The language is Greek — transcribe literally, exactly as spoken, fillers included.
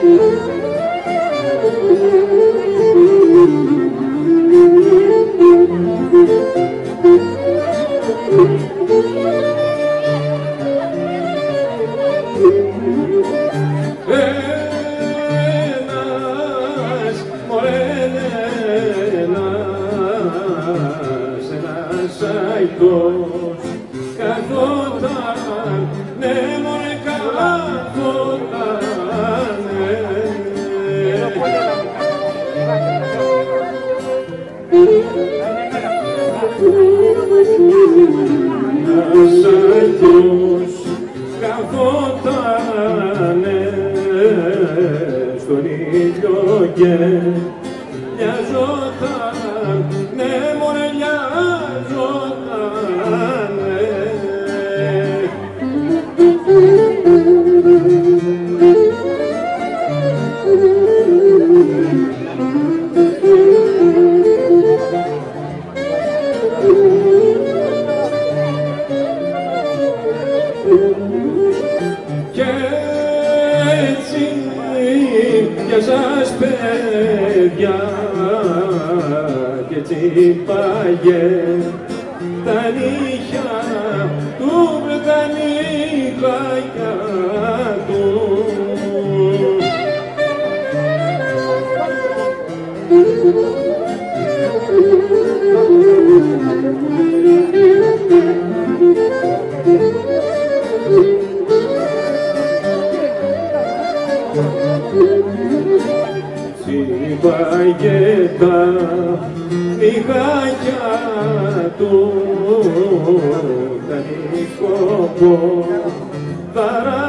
καθόταν, ναι μωρέ καθότανε. Ένας καθότανε στον ήλιο και λιαζόταν, ναι μωρέ λιαζότανε. Κι έτσι για σας παιδιά κι έτσι πάγε τα νύχια του Βρετανικάκια του. Σύμπαγε τα νυχάκια του, τα νυχόπο,